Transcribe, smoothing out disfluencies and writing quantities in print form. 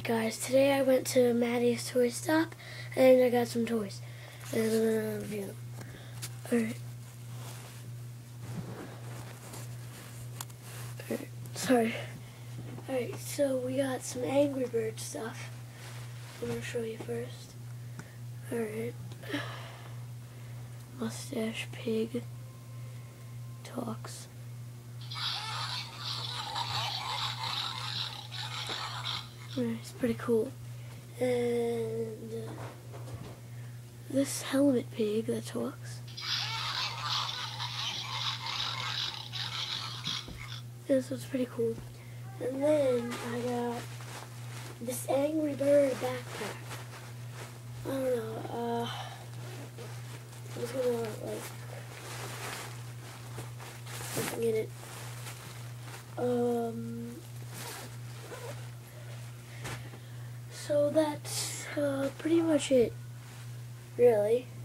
guys, today I went to Matty's toy stop and I got some toys and I'm gonna review them. Alright, sorry. Alright, so we got some Angry Bird stuff. I'm gonna show you first. Alright. Mustache Pig talks. It's pretty cool. And this helmet pig that talks. This was pretty cool. And then I got this Angry Bird backpack. I don't know. I'm just gonna something in it. So that's pretty much it, really.